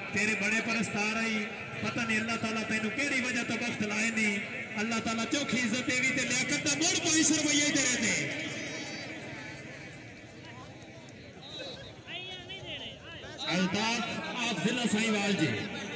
तेरे बड़े परस्तार आई पता नहीं अल्लाह ताला तेनू केड़ी वजह तो वक्त लाए नहीं अल्लाह ताला चौखी इज्जत देवी ते लियाकत दा मोड़ 500 रुपये दे रहे थे अल्ताफ आप जिला साहिवाल जी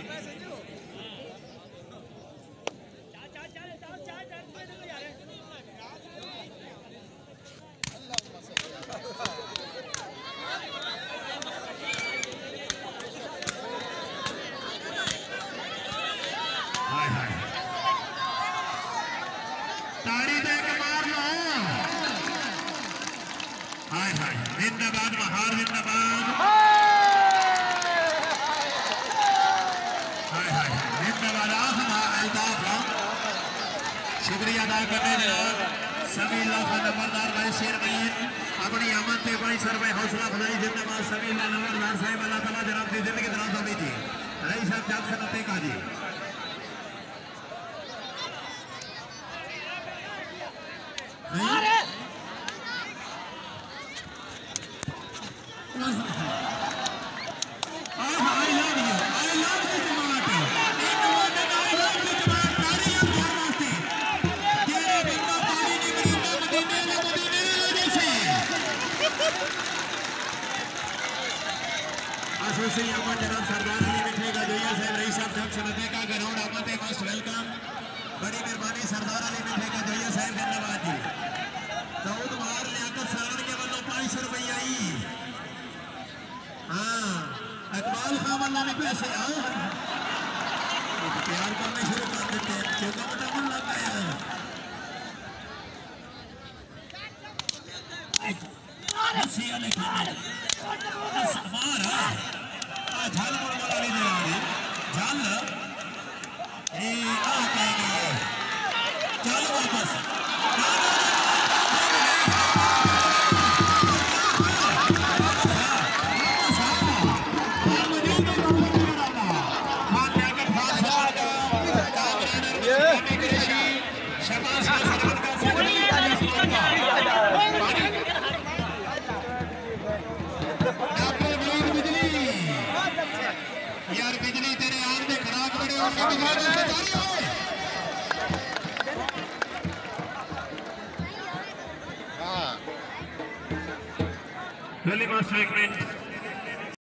जिंदाबाद महार जिंदाबाद शुक्रिया अदा करने जनाब सभी लाखा नंबरदार भाई शेर भाई अपनी आमद पे 500 रुपए हौसला अफजाई जिंदाबाद सभी नंबरदार साहब अल्लाह ताला जनाब की जिंदगी दराज होगी थी रईस साहब जाग सनते का जी जनाब सरदार अली मिठेगा जोया साहब रईस साहब जब सनते का ग्राउंड आमद है मोस्ट वेलकम बड़ी मेहरबानी सरदार अली मिठेगा जोया साहब धन्यवाद जी दाऊद मार लियाकत सरान के वालों 500 रुपये आई हाँ इकबाल खान वाला ने पैसे आओ प्यार करने शुरू कर देते हैं चौका बटा मन लगाया झाल बोला नहीं दे रहा झाल चल वापस यार बिजली तेरे आम दे खराब बड़े होंगे मास्टर 1 मिनट